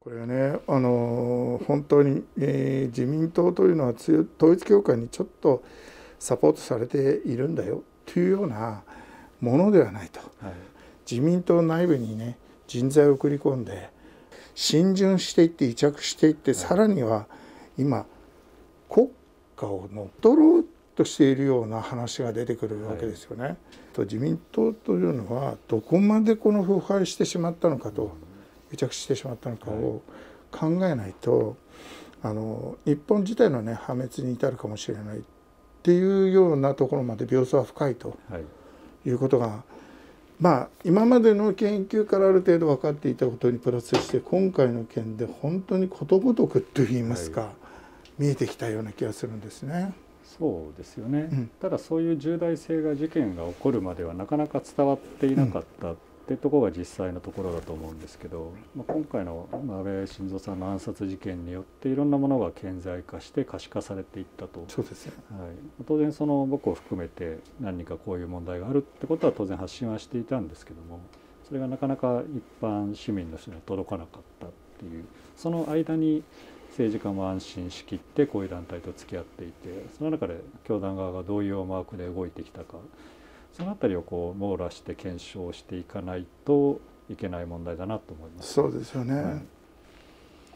これはね、本当に、自民党というのは統一教会にちょっとサポートされているんだよというようなものではないと、はい、自民党内部にね人材を送り込んで浸潤していって癒着していって、はい、さらには今国家を乗っ取ろうとしているような話が出てくるわけですよね。はい、自民党というのはどこまでこの腐敗してしまったのかと、癒着してしまったのかを考えないと、日本自体のね破滅に至るかもしれないっていうようなところまで病巣は深いということが、まあ今までの研究からある程度分かっていたことにプラスして今回の件で本当にことごとくといいますか、見えてきたような気がするんですね。 そうですよね、ただそういう重大性が事件が起こるまではなかなか伝わっていなかったってところが実際のところだと思うんですけど、今回の安倍晋三さんの暗殺事件によっていろんなものが顕在化して可視化されていったと。 そうですね、 はい、当然僕を含めて何人かこういう問題があるってことは当然発信はしていたんですけども、それがなかなか一般市民の人には届かなかったっていう、その間に政治家も安心しきってこういう団体と付き合っていて、その中で教団側がどういう思惑で動いてきたか、そのあたりを網羅して検証していかないといけない問題だなと思います。 そうですよね。はい、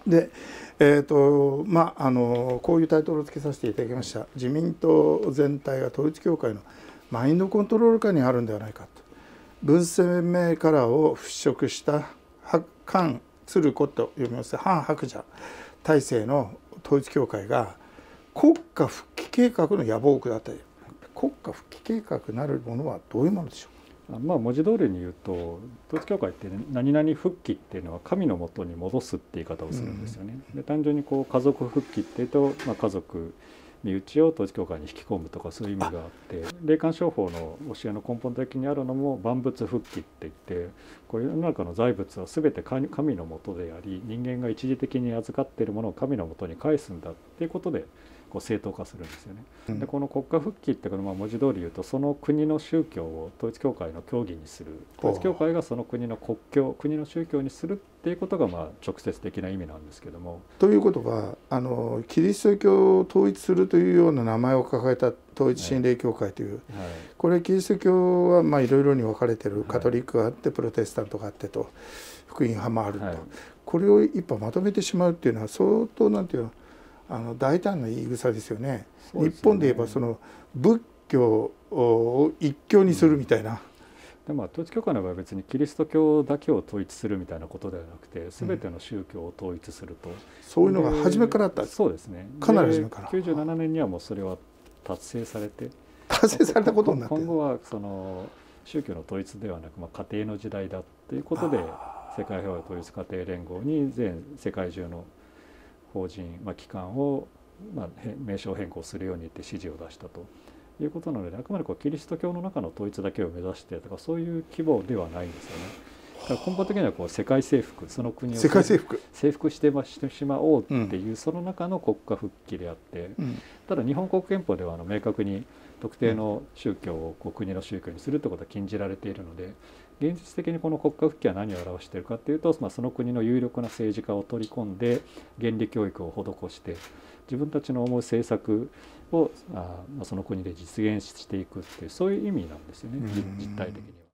で、こういうタイトルをつけさせていただきました。自民党全体が統一教会のマインドコントロール下にあるんではないかと。文鮮明カラーを払拭した韓鶴子と読みます反白蛇体制の統一教会が国家復帰計画の野望区だったり、国家復帰計画なるものはどういうものでしょうか。 文字通りに言うと統一教会って、何々復帰っていうのは神のもとに戻すって言い方をするんですよね。で単純に家族復帰っていうと、家族身内を統一教会に引き込むとかそういう意味があって、霊感商法の教えの根本的にあるのも万物復帰って言って、こういう世の中の財物は全て神のもとであり、人間が一時的に預かっているものを神のもとに返すんだっていうことで正当化するんですよね。でこの国家復帰っていうのは文字通り言うと、その国の宗教を統一教会の教義にする、統一教会がその国の国教、国の宗教にするっていうことが直接的な意味なんですけども。 ということはキリスト教を統一するというような名前を抱えた統一神霊教会という、これキリスト教はいろいろに分かれてる、カトリックがあってプロテスタントがあってと福音派もあると、これを一歩まとめてしまうっていうのは相当なんていうの大胆な言い草ですよね。日本で言えば仏教を一教にするみたいな。 で統一教会の場合は別にキリスト教だけを統一するみたいなことではなくて、全ての宗教を統一すると、 そういうのが初めからあった。 そうですね。 かなり初めから。 97年にはもうそれは達成されて、 達成されたことになって、 今後は宗教の統一ではなく、家庭の時代だということで世界平和統一家庭連合に全世界中の法人、機関を、名称変更するように言って指示を出したということなので、あくまでキリスト教の中の統一だけを目指してとかそういう規模ではないんですよね。だから根本的には世界征服、その国を征服してしまおうっていう、その中の国家復帰であって、ただ日本国憲法では明確に特定の宗教を国の宗教にするってことは禁じられているので、現実的にこの国家復帰は何を表しているかというと、その国の有力な政治家を取り込んで原理教育を施して自分たちの思う政策をその国で実現していくっていう、そういう意味なんですよね、実態的には。